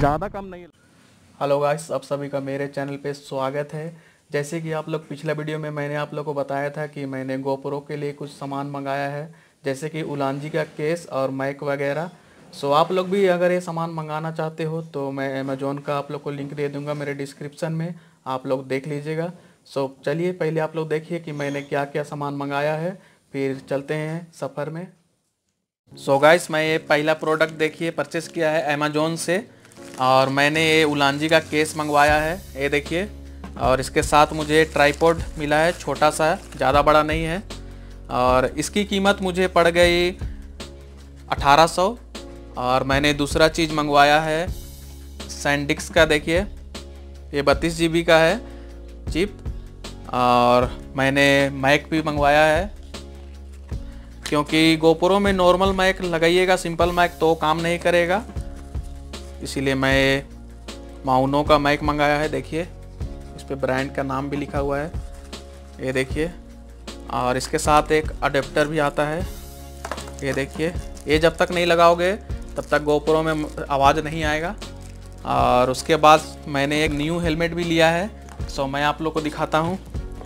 ज़्यादा कम नहीं। Hello guys, आप सभी का मेरे चैनल पे स्वागत है। जैसे कि आप लोग पिछला वीडियो में मैंने आप लोग को बताया था कि मैंने गोप्रो के लिए कुछ सामान मंगाया है, जैसे कि उलांजी का केस और माइक वगैरह। सो आप लोग भी अगर ये सामान मंगाना चाहते हो तो मैं अमेज़ॉन का आप लोग को लिंक दे दूँगा मेरे डिस्क्रिप्शन में, आप लोग देख लीजिएगा। सो चलिए पहले आप लोग देखिए कि मैंने क्या क्या सामान मंगाया है, फिर चलते हैं सफ़र में। सो गाइस, मैं ये पहला प्रोडक्ट देखिए परचेस किया है अमेज़ॉन से, और मैंने ये उलांजी का केस मंगवाया है, ये देखिए। और इसके साथ मुझे ट्राइपॉड मिला है, छोटा सा, ज़्यादा बड़ा नहीं है। और इसकी कीमत मुझे पड़ गई 1800। और मैंने दूसरा चीज़ मंगवाया है सैंडिक्स का, देखिए ये 32 GB का है चिप। और मैंने माइक भी मंगवाया है, क्योंकि गोप्रो में नॉर्मल माइक लगाइएगा, सिंपल माइक तो काम नहीं करेगा, इसीलिए मैं माउनो का माइक मंगाया है। देखिए इस पे ब्रांड का नाम भी लिखा हुआ है, ये देखिए। और इसके साथ एक अडेप्टर भी आता है, ये देखिए। ये जब तक नहीं लगाओगे तब तक गोप्रो में आवाज़ नहीं आएगा। और उसके बाद मैंने एक न्यू हेलमेट भी लिया है, सो मैं आप लोग को दिखाता हूँ।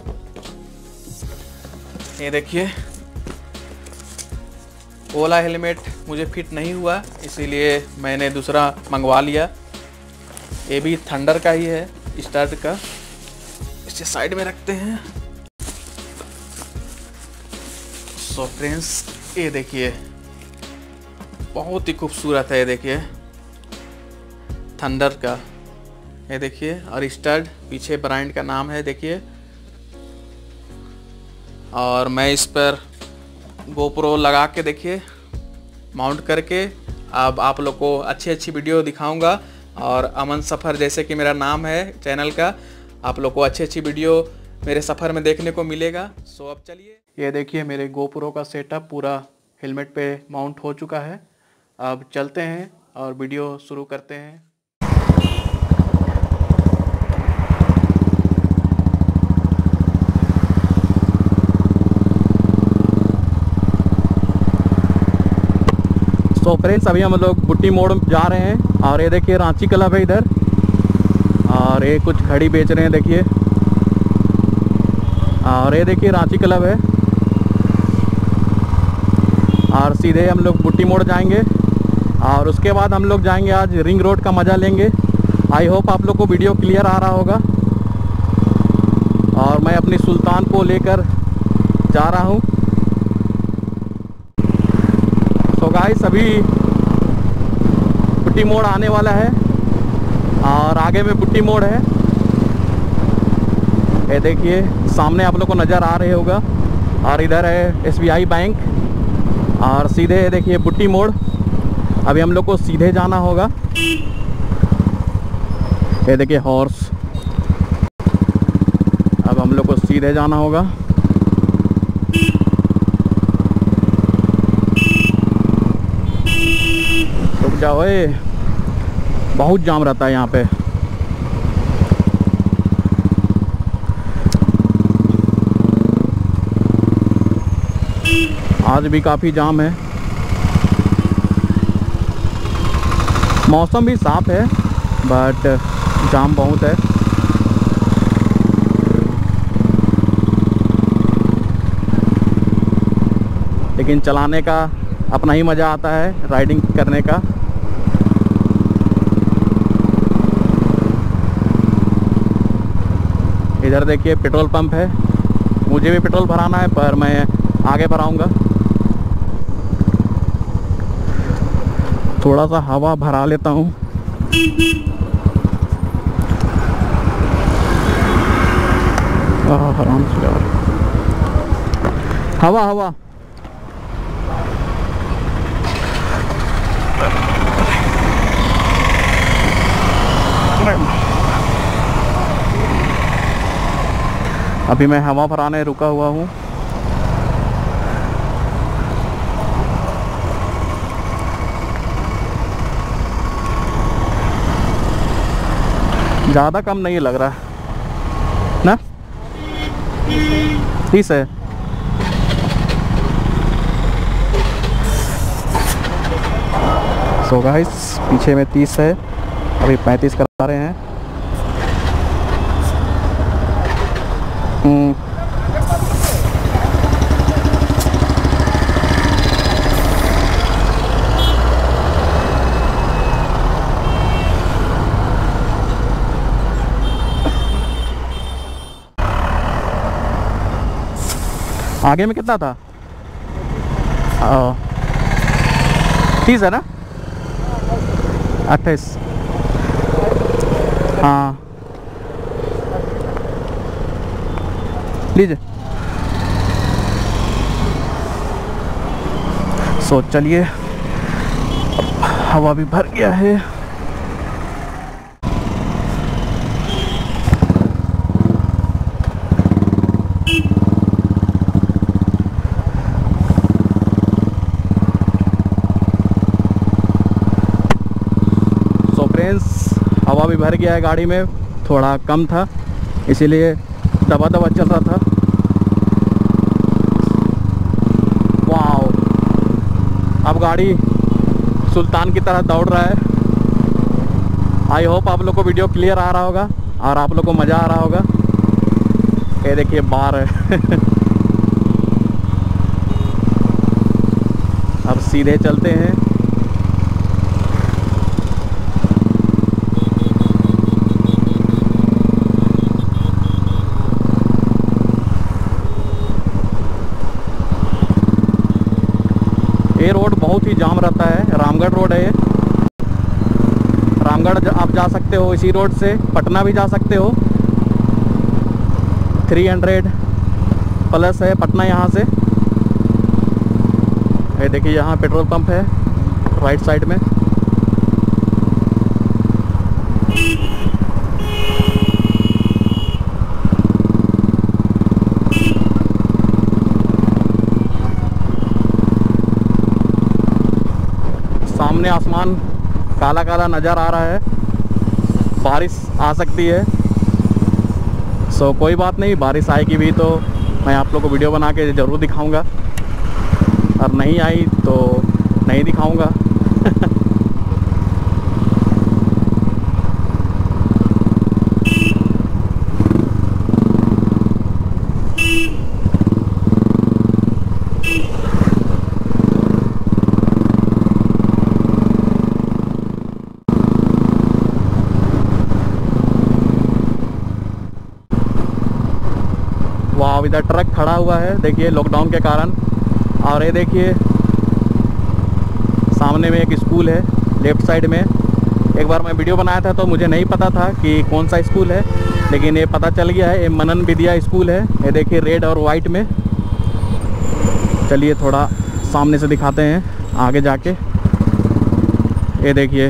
ये देखिए, ओला हेलमेट मुझे फिट नहीं हुआ, इसीलिए मैंने दूसरा मंगवा लिया। ये भी थंडर का ही है, स्टार्ट का। इसे साइड में रखते हैं। सो फ्रेंड्स, ये देखिए बहुत ही खूबसूरत है, ये देखिए थंडर का, ये देखिए। और स्टार्ट पीछे ब्रांड का नाम है, देखिए। और मैं इस पर गोप्रो लगा के, देखिए माउंट करके, अब आप लोग को अच्छी वीडियो दिखाऊंगा। और अमन सफ़र जैसे कि मेरा नाम है चैनल का, आप लोग को अच्छी वीडियो मेरे सफ़र में देखने को मिलेगा। सो अब चलिए, ये देखिए मेरे गोप्रो का सेटअप पूरा हेलमेट पे माउंट हो चुका है। अब चलते हैं और वीडियो शुरू करते हैं। तो फ्रेंड्स, अभी हम लोग बुट्टी मोड़ जा रहे हैं। और ये देखिए रांची क्लब है इधर, और ये कुछ घड़ी बेच रहे हैं, देखिए। और ये देखिए रांची क्लब है। और सीधे हम लोग बुट्टी मोड़ जाएंगे, और उसके बाद हम लोग जाएंगे आज रिंग रोड का मज़ा लेंगे। आई होप आप लोग को वीडियो क्लियर आ रहा होगा। और मैं अपनी सुल्तान को लेकर जा रहा हूँ। तो गाइस, अभी बुट्टी मोड़ आने वाला है, और आगे में बुट्टी मोड़ है, ये देखिए सामने आप लोग को नज़र आ रहे होगा। और इधर है SBI बैंक, और सीधे देखिए बुट्टी मोड़। अभी हम लोग को सीधे जाना होगा। ये देखिए हॉर्स, अब हम लोग को सीधे जाना होगा। रुक जाओ, बहुत जाम रहता है यहाँ पे। आज भी काफ़ी जाम है। मौसम भी साफ है, बट जाम बहुत है। लेकिन चलाने का अपना ही मज़ा आता है, राइडिंग करने का। इधर देखिए पेट्रोल पंप है, मुझे भी पेट्रोल भराना है, पर मैं आगे भराऊंगा। थोड़ा सा हवा भरा लेता हूँ। आराम से यार, हवा हवा। अभी मैं हवा भराने रुका हुआ हूँ। ज़्यादा कम नहीं लग रहा ना, 30 है। सो गाइस, पीछे में 30 है। अभी 35 करा रहे हैं। आगे में कितना था? 30 है ना? 28। हाँ लीजिए। सो चलिए, हवा भी भर गया है। हवा भी भर गया है गाड़ी में, थोड़ा कम था इसीलिए दबा दबा चल रहा था। वाओ, अब गाड़ी सुल्तान की तरह दौड़ रहा है। आई होप आप लोग को वीडियो क्लियर आ रहा होगा और आप लोग को मज़ा आ रहा होगा। ये देखिए बार है। अब सीधे चलते हैं। ये रोड बहुत ही जाम रहता है, रामगढ़ रोड है ये। रामगढ़ आप जा सकते हो इसी रोड से, पटना भी जा सकते हो। 300 प्लस है पटना यहाँ से। ये देखिए यहाँ पेट्रोल पंप है राइट साइड में। सामने आसमान काला काला नज़र आ रहा है, बारिश आ सकती है। सो कोई बात नहीं, बारिश आएगी भी तो मैं आप लोग को वीडियो बना के ज़रूर दिखाऊंगा, और नहीं आई तो नहीं दिखाऊंगा। वाह, इधर ट्रक खड़ा हुआ है देखिए लॉकडाउन के कारण। और ये देखिए सामने में एक स्कूल है लेफ़्ट साइड में। एक बार मैं वीडियो बनाया था तो मुझे नहीं पता था कि कौन सा स्कूल है, लेकिन ये पता चल गया है, ये मनन विद्या स्कूल है। ये देखिए रेड और वाइट में। चलिए थोड़ा सामने से दिखाते हैं आगे जाके। ये देखिए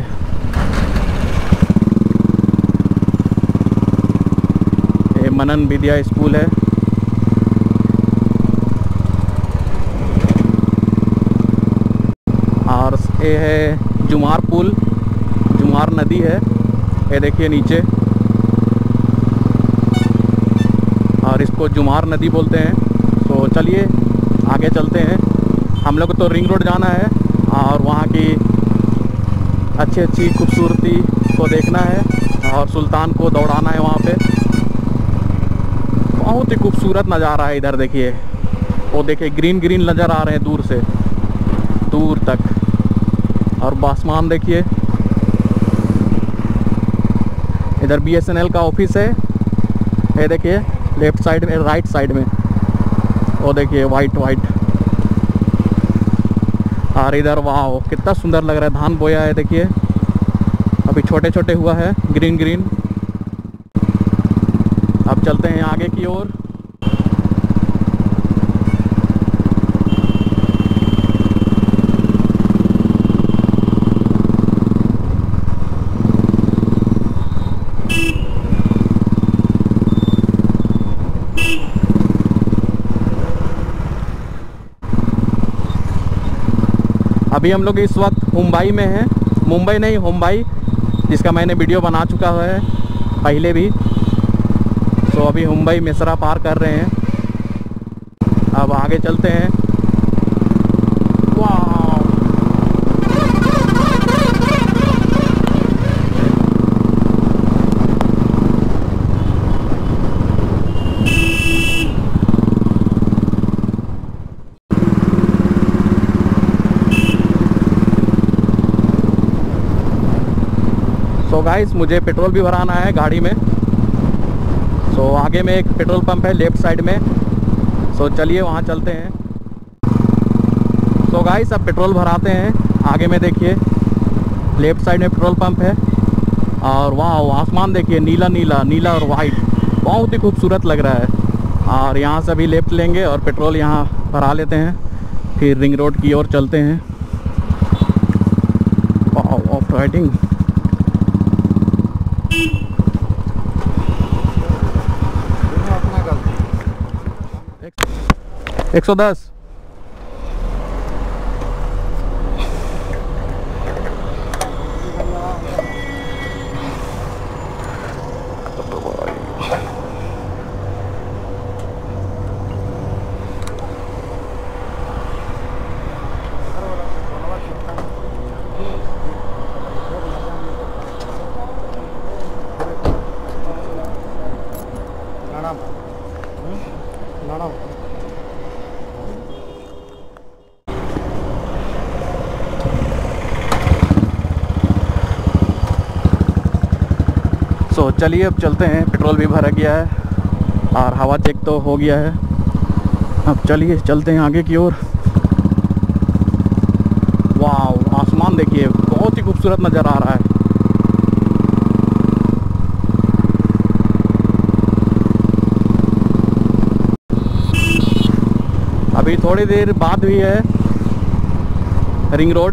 ये मनन विद्या स्कूल है। और ये है जुमार पुल, जुमार नदी है, ये देखिए नीचे। और इसको जुमार नदी बोलते हैं। तो चलिए आगे चलते हैं। हम लोग को तो रिंग रोड जाना है और वहाँ की अच्छी अच्छी खूबसूरती को देखना है और सुल्तान को दौड़ाना है वहाँ पे। बहुत ही खूबसूरत नज़ारा है इधर देखिए। वो देखिए ग्रीन ग्रीन नज़र आ रहे हैं दूर से, दूर तक। और आसमान देखिए, इधर BSNL का ऑफिस है। ये देखिए लेफ्ट साइड में, राइट साइड में वो देखिए वाइट वाइट। और इधर वाह कितना सुंदर लग रहा है, धान बोया है देखिए, अभी छोटे छोटे हुआ है ग्रीन ग्रीन। अब चलते हैं आगे की ओर। अभी हम लोग इस वक्त मुंबई में हैं, मुंबई नहीं मुंबई, जिसका मैंने वीडियो बना चुका है पहले भी। तो अभी मुंबई मिसरा पार कर रहे हैं। अब आगे चलते हैं। वाह गाइस मुझे पेट्रोल भी भराना है गाड़ी में। सो आगे में एक पेट्रोल पंप है लेफ़्ट साइड में। सो चलिए वहाँ चलते हैं। सो गाइस अब पेट्रोल भराते हैं। आगे में देखिए लेफ़्ट साइड में पेट्रोल पंप है और वहाँ आसमान देखिए नीला नीला नीला और वाइट, बहुत ही खूबसूरत लग रहा है। और यहाँ से अभी लेफ़्ट लेंगे और पेट्रोल यहाँ भरा लेते हैं, फिर रिंग रोड की ओर चलते हैं। Off riding. एक 110। सो चलिए अब चलते हैं। पेट्रोल भी भरा गया है और हवा चेक तो हो गया है। अब चलिए चलते हैं आगे की ओर। वाह, आसमान देखिए बहुत ही खूबसूरत नज़र आ रहा है। अभी थोड़ी देर बाद भी है रिंग रोड,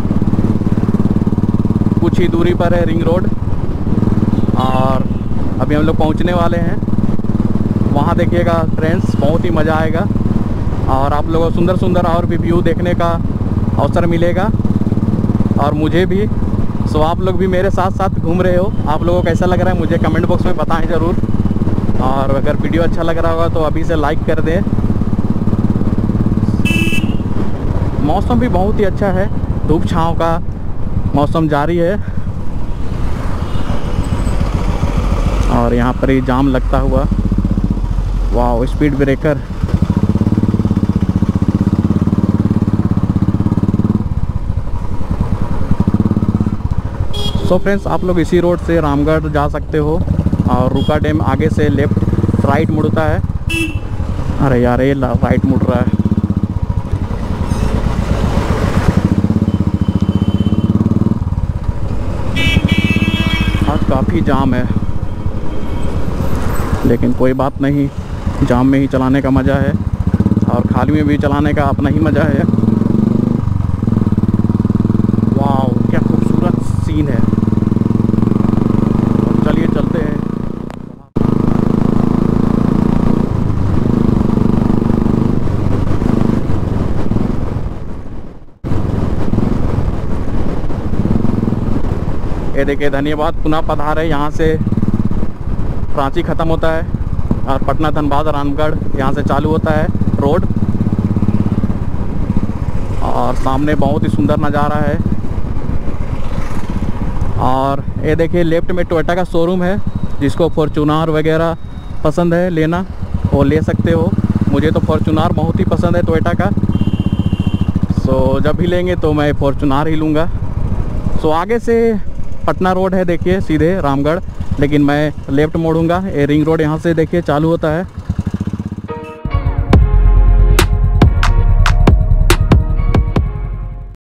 कुछ ही दूरी पर है रिंग रोड और अभी हम लोग पहुंचने वाले हैं। वहाँ देखिएगा फ्रेंड्स, बहुत ही मज़ा आएगा और आप लोगों को सुंदर सुंदर और भी व्यू देखने का अवसर मिलेगा और मुझे भी। सो आप लोग भी मेरे साथ साथ घूम रहे हो, आप लोगों को कैसा लग रहा है मुझे कमेंट बॉक्स में बताएं ज़रूर। और अगर वीडियो अच्छा लग रहा होगा तो अभी से लाइक कर दें। मौसम भी बहुत ही अच्छा है, धूप छाँव का मौसम जारी है और यहाँ पर ही जाम लगता हुआ। वाह, स्पीड ब्रेकर। सो फ्रेंड्स, आप लोग इसी रोड से रामगढ़ जा सकते हो और रुका डैम आगे से लेफ्ट राइट मुड़ता है। अरे यार ये राइट मुड़ रहा है। आज काफ़ी जाम है लेकिन कोई बात नहीं, जाम में ही चलाने का मज़ा है और खाली में भी चलाने का अपना ही मज़ा है। वाह, क्या खूबसूरत सीन है। चलिए चलते हैं। ये देखिए, धन्यवाद पुनः पधारे। यहाँ से रांची ख़त्म होता है और पटना धनबाद रामगढ़ यहाँ से चालू होता है रोड। और सामने बहुत ही सुंदर नज़ारा है। और ये देखिए लेफ्ट में टोयोटा का शोरूम है, जिसको फॉर्च्यूनर वगैरह पसंद है लेना वो ले सकते हो। मुझे तो फॉर्च्यूनर बहुत ही पसंद है टोयोटा का। सो जब भी लेंगे तो मैं फॉर्च्यूनर ही लूँगा। सो आगे से पटना रोड है देखिए सीधे रामगढ़, लेकिन मैं लेफ़्ट मोड़ूंगा। ये रिंग रोड यहाँ से देखिए चालू होता है